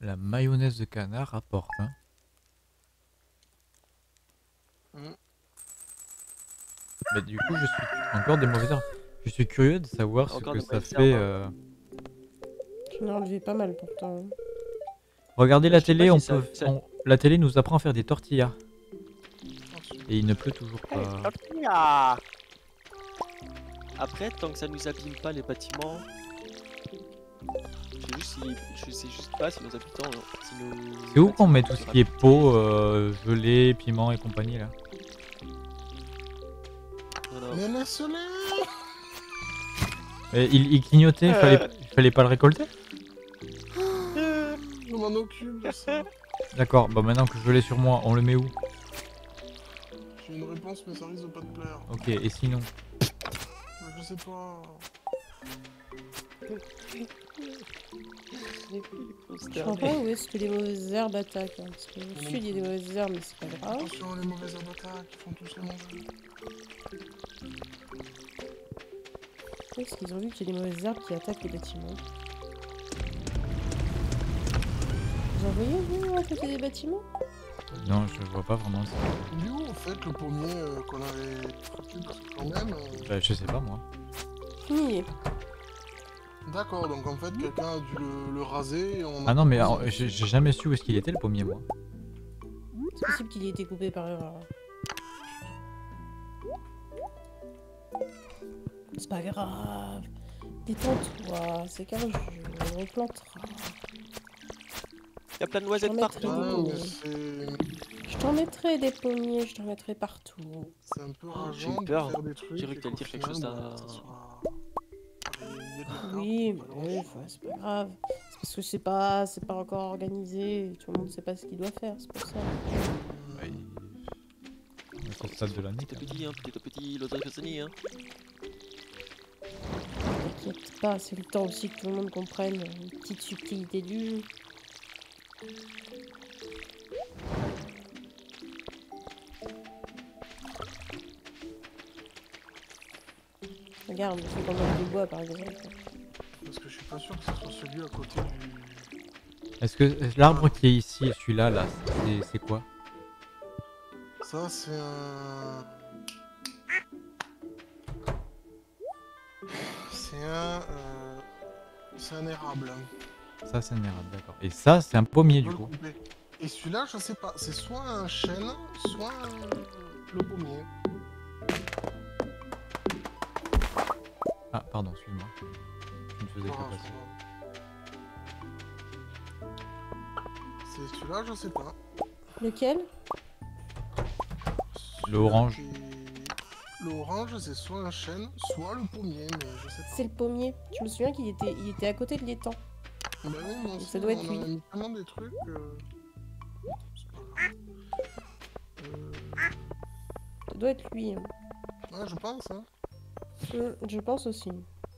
La mayonnaise de canard rapporte, hein. Mais du coup, je suis encore des mauvaises herbes. Je suis curieux de savoir ce Encore que des ça mauvaises fait. herbes. J'en ai enlevé pas mal pourtant. Regardez la Je sais pas télé, si ça- la télé nous apprend à faire des tortillas. Attention. Et il ne pleut toujours pas. Tortilla. Après, tant que ça nous abîme pas les bâtiments, je sais juste pas si nos habitants, si nos C'est où qu'on met tout bâtiments ce qui est pot, gelée, piment et compagnie là? Non, Mais laisse-les. Et il clignotait, il fallait pas le récolter? Je m'en occupe de ça. D'accord, bah maintenant que je l'ai sur moi, on le met où? J'ai une réponse, mais ça risque de pas te plaire. Ok, et sinon? Je sais pas. Je comprends pas où est-ce que les mauvaises herbes attaquent. Hein, parce que au sud il y a des mauvaises herbes, mais c'est pas grave. Attention, les mauvaises attaques, ils font tous les manger. Où est-ce qu'ils ont vu qu'il y a des mauvaises herbes qui attaquent les bâtiments? Vous en voyez vous à côté des bâtiments? Non, je vois pas vraiment ça. Il est où en fait le pommier qu'on avait foutu parce que quand même. Bah, je sais pas moi. Oui. D'accord, donc en fait quelqu'un a dû le raser et on a... Ah non, mais j'ai jamais su où est-ce qu'il était le pommier moi. C'est possible qu'il ait été coupé par erreur. C'est pas grave. Détends-toi, c'est qu'un jeu, on replantera. Il y a plein de noisettes partout. mais c'est... Je t'en mettrai des pommiers, je t'en mettrai partout. C'est un peu rageant J'ai eu de peur. faire des trucs. J'ai cru que t'allais dire quelque chose d'un... Oui, mais c'est pas grave. C'est parce que c'est pas encore organisé. Tout le monde sait pas ce qu'il doit faire, c'est pour ça. Au stade de l'année. Petit à petit, l'autre hein. T'inquiète pas, c'est le temps aussi que tout le monde comprenne une petite subtilité du jeu. Regarde, c'est comme un du bois par exemple. Parce que je suis pas sûr que ce soit celui à côté du... Est-ce que l'arbre qui est ici, celui-là, là, c'est quoi? Ça c'est un... C'est un érable. Ça, c'est un érable, d'accord. Et ça, c'est un pommier du coup. Et celui-là, je sais pas, c'est soit un chêne, soit le pommier. Ah, pardon, excuse-moi. Je ne faisais pas passer. C'est celui-là, je sais pas. Lequel? Le orange. Le orange, c'est soit un chêne, soit le pommier, mais je sais pas. C'est le pommier. Je me souviens qu'il était à côté de l'étang. Bah oui, moi aussi, Ça doit être on lui. a mis tellement des trucs. C'est pas grave. Ça doit être lui. Hein. Ouais, je pense, hein. Je pense aussi.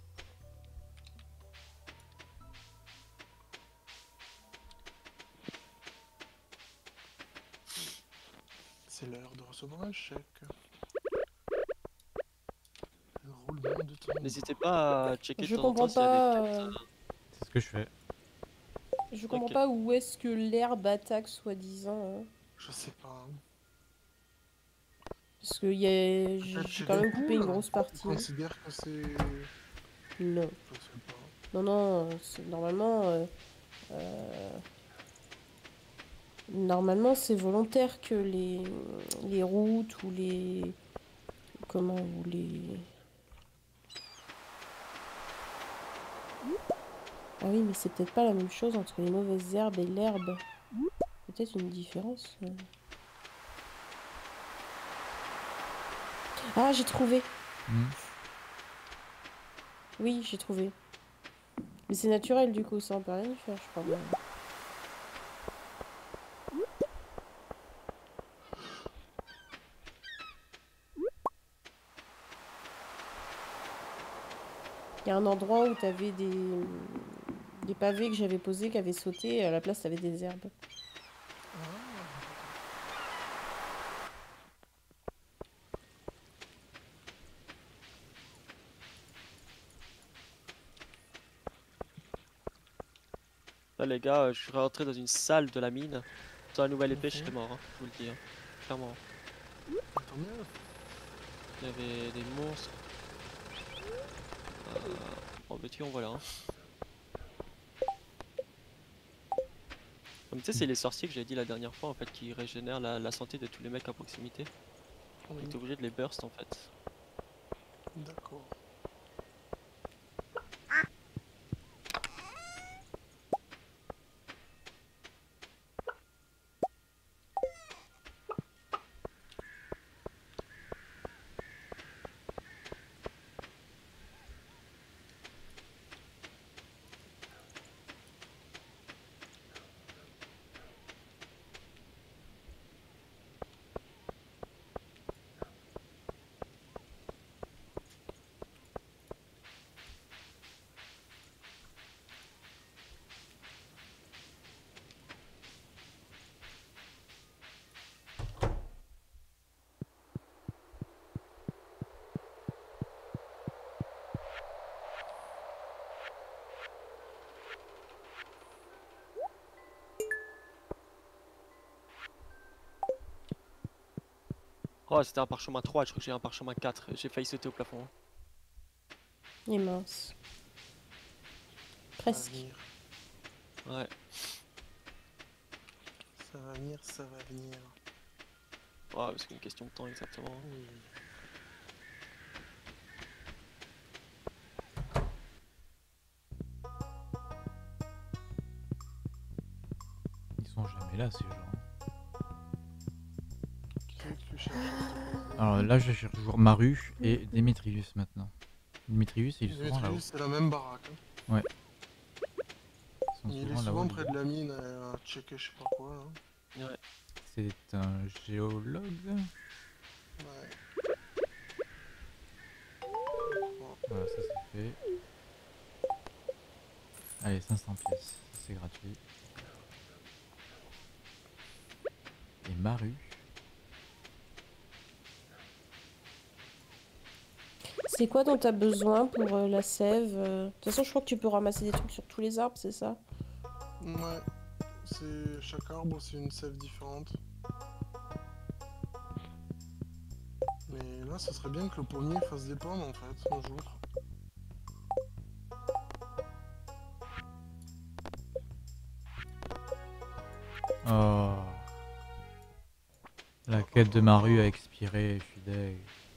C'est l'heure de recevoir un chèque. Le roulement de tambour. N'hésitez pas à checker Je de temps en temps comprends s'il y a pas. des têtes, C'est ce que je fais. Je comprends Ok. pas où est-ce que l'herbe attaque soi-disant. Hein. Je sais pas. Parce que j'ai quand même coupé une grosse Je partie. considère que c'est... Non. Je sais pas. Non, non, normalement... Normalement, c'est volontaire que les routes ou les... Comment, ou les... Ah oui, mais c'est peut-être pas la même chose entre les mauvaises herbes et l'herbe. Peut-être une différence. Ah, j'ai trouvé. Oui, j'ai trouvé. Mais c'est naturel du coup, ça on peut rien y faire, je crois bien. Il y a un endroit où t'avais des pavés que j'avais posés qui avaient sauté, et à la place t'avais des herbes. Là les gars, je suis rentré dans une salle de la mine. Sans la nouvelle épée, je Ok. serais mort, hein, je vous le dis. Hein. Clairement. Tant mieux. Il y avait des monstres. Bon bah tu en voilà. Hein. Comme tu sais, c'est les sorciers que j'ai dit la dernière fois en fait qui régénèrent la santé de tous les mecs à proximité. Oui, T'es obligé de les burst en fait. d'accord. Oh c'était un parchemin 3, je crois que j'ai un parchemin 4. J'ai failli sauter au plafond. Hein. Il est mince. Ça va Presque. venir. Ouais. Ça va venir, ça va venir. Ouais, c'est une question de temps exactement. Oui. Ils sont jamais là ces gens. Qui c'est que tu cherches à se poser? Alors là je cherche toujours Maru et Démétrius maintenant. Démétrius il est souvent là-haut. Démétrius, c'est la même baraque. Hein. Ils sont Il est souvent là-haut. souvent les près gars. de la mine à checker je sais pas quoi. Hein. Ouais. C'est un géologue. Ouais. Bon. Voilà, ça c'est fait. Allez, 500 pièces, c'est gratuit. Et Maru. C'est quoi dont t'as besoin pour la sève De toute façon, je crois que tu peux ramasser des trucs sur tous les arbres, c'est ça? Ouais. C'est chaque arbre, c'est une sève différente. Mais là, ça serait bien que le pommier fasse des pommes en fait, un jour. Oh. La quête de Maru a expiré, je suis deg.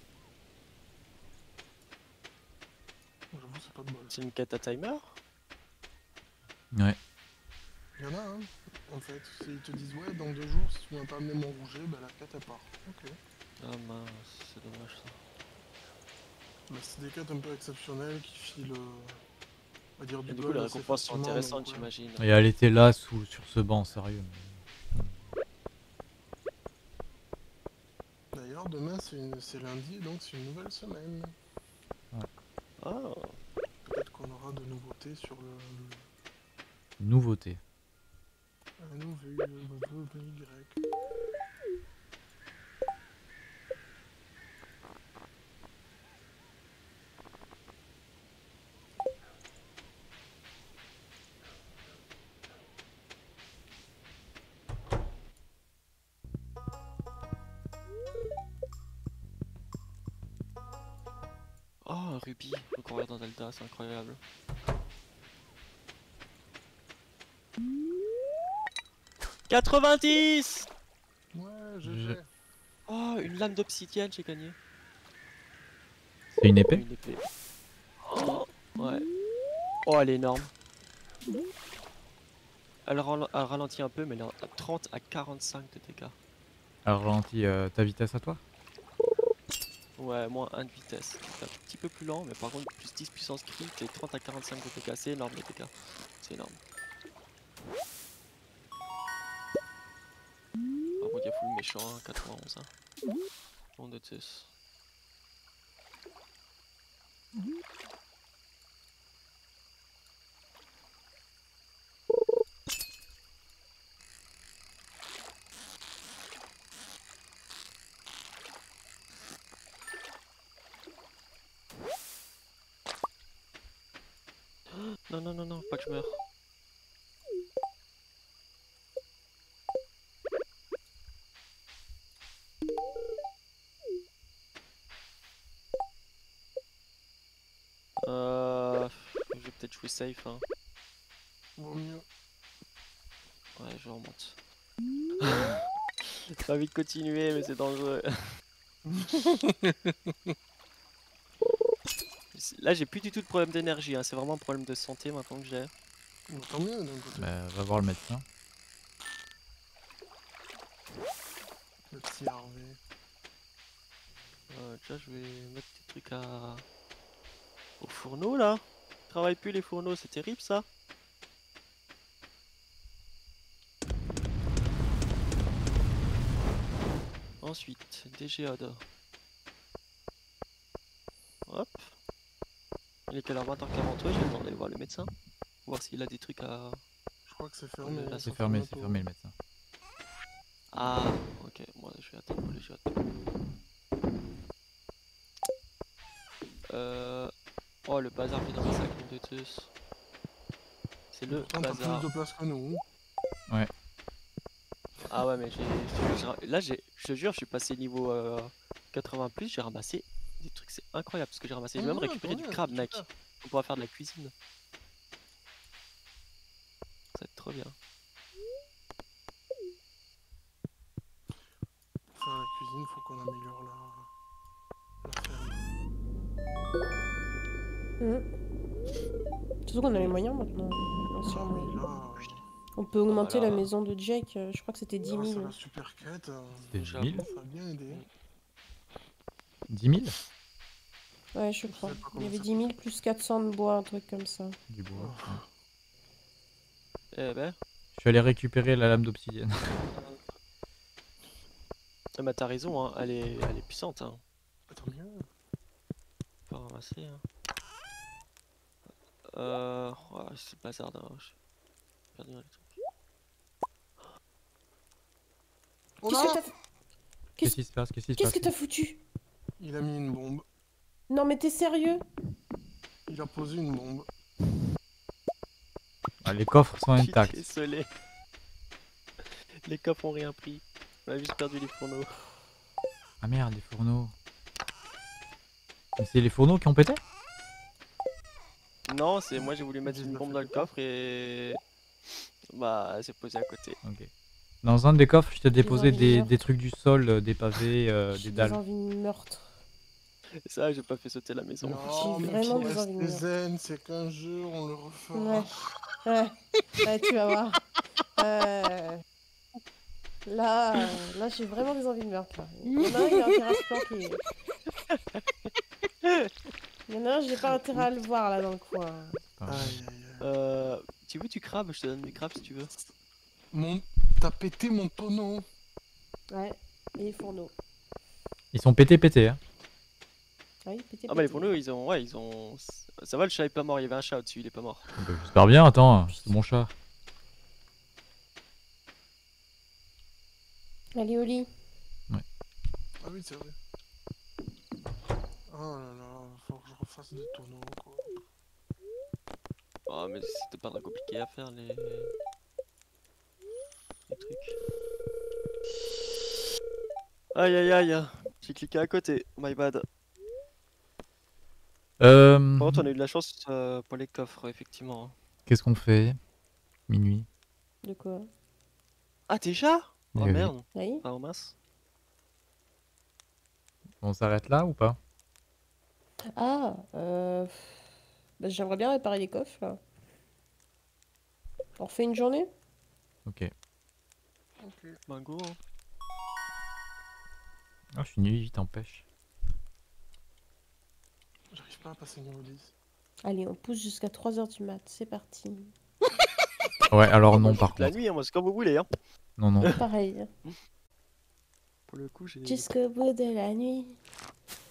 J'avoue, c'est pas de bol. C'est une quête à timer? Ouais. Il y en a, hein, en fait. Ils te disent, ouais, dans 2 jours, si tu m'as pas amené mon rouget, bah la quête elle part. Ok. Ah mince, c'est dommage ça. Bah, c'est des quêtes un peu exceptionnelles qui filent, on va dire, Et du du coup les gold assez récompenses sont facilement. intéressantes Donc, ouais. j'imagine. Et elle était là sur ce banc, sérieux. D'ailleurs, demain, c'est lundi, donc c'est une nouvelle semaine. Ah, Peut-être qu'on aura de nouveautés sur le Nouveauté. Y. oh un rubis, faut courir dans Zelda, c'est incroyable. « 90 ! Ouais, Je- GG. Oh, une lame d'obsidienne, j'ai gagné. C'est une épée? Une épée. Oh, ouais. Oh, elle est énorme. Elle ralentit un peu, mais elle est à 30 à 45 de dégâts. Elle ralentit ta vitesse à toi? Ouais, moins 1 de vitesse. C'est un petit peu plus lent, mais par contre, plus 10 puissance crit et 30 à 45 de dégâts. C'est énorme les dégâts. C'est énorme. Ah bon, il y a full méchant, hein, 91. Hein. On de Zeus. Non, non, non, non, pas que je meure. peut-être jouer safe. Hein. Vaut mieux. Ouais, je remonte. J'ai pas envie de continuer, mais c'est dangereux. Là, j'ai plus du tout de problème d'énergie. Hein. C'est vraiment un problème de santé maintenant que j'ai. Bon, tant mieux d'un côté. Bah, va voir le médecin. Le petit Harvey. Déjà, je vais mettre des trucs au fourneau là. Travaille plus les fourneaux, c'est terrible ça. Ensuite, des géodes. Hop. Il est quelle heure 20h40, ouais, j'ai le temps d'aller voir le médecin. Voir s'il a des trucs à... Je crois que c'est fermé. Là, C'est ça fermé, ferme c'est un peu. fermé le médecin. Ah, ok, moi je vais attendre pour les géodes. Oh, le bazar qui est dans le sac de tous. C'est le Pourtant, t'as bazar. plus de place que nous. Ah ouais, mais là, je te jure, je suis passé niveau 80+, j'ai ramassé des trucs, c'est incroyable, parce que j'ai ramassé, j'ai même récupéré du crabe, mec. On pourra faire de la cuisine. Ça va être trop bien. Pour faire la cuisine, faut qu'on améliore la ferme. Surtout qu'on a les moyens maintenant. Bien sûr, Ah, mais mais là, on peut augmenter voilà. la maison de Jake, je crois que c'était 10 grâce à 000. la super quête, C'était 10 000 ça a bien aidé. 10 000 Ouais, je crois. sais pas Il comment y avait ça 10 000 plus 400 de bois, un truc comme ça. Du bois. Oh. Ouais. Eh ben, Je suis allé récupérer la lame d'obsidienne. bah t'as raison, hein, elle est puissante, hein. Tant mieux. Faut ramasser, hein. Ouais, c'est le bazar, hein. J'ai perdu les trucs. Oh Qu'est-ce que là t'as fait? Qu'est-ce qui se passe? Qu'est-ce qui se Qu'est-ce passe? que t'as foutu? Il a mis une bombe. Non mais t'es sérieux? Il a posé une bombe. Ah, les coffres sont Je suis intacts. désolé. Les coffres ont rien pris. On a juste perdu les fourneaux. Ah merde, les fourneaux. Mais c'est les fourneaux qui ont pété? Non, c'est moi j'ai voulu mettre Ils une l'ont bombe fait dans le péter. coffre et... Bah, elle s'est posée à côté. Ok. Dans un des coffres, je t'ai déposé envies de meurtre. des trucs du sol, des pavés, J'ai des des dalles. envies de meurtre. Et ça, j'ai pas fait sauter la maison. Non, J'ai mais vraiment puis des restez envies de meurtre. zen, c'est qu'un jeu, on le refera. Ouais. Ouais, tu vas voir. Là, j'ai vraiment des envies de meurtre. Là. Il y en a un, il a intérêt à se planquer. Il y en a un, j'ai pas intérêt à le voir là dans le coin. Aïe, aïe, aïe. Tu veux du crabe? Je te donne du crabe si tu veux. T'as pété mon tonneau. Ouais, et les fourneaux. Ils sont pétés, hein. Ah oui, pété, Ah bah les pété. fourneaux, ils ont... Ouais, ils ont... Ça va, le chat est pas mort, il y avait un chat au-dessus, il est pas mort. Bah, j'espère bien, attends, c'est mon chat. Allez au lit. Ah oui, c'est vrai. Oh là là, faut que je refasse des tonneaux, quoi. Oh mais c'était pas très compliqué à faire les trucs. Aïe aïe aïe, j'ai cliqué à côté, my bad. Par contre on a eu de la chance pour les coffres, effectivement. Qu'est-ce qu'on fait? Minuit. De quoi? Ah déjà? Oh Eh oui. merde, Oui. ah oh mince. On s'arrête là ou pas? Ah, bah, j'aimerais bien réparer les coffres là. On refait une journée? Ok. Ok. Bingo. Hein. Oh, je suis nul, il t'empêche. J'arrive pas à passer niveau 10. Allez, on pousse jusqu'à 3h du mat, c'est parti. Ouais, alors non, Moi, par toute la contre. nuit, hein, moi c'est comme vous voulez. Hein. Non, non. Pareil, Pour le coup, j'ai... jusqu'au bout de la nuit.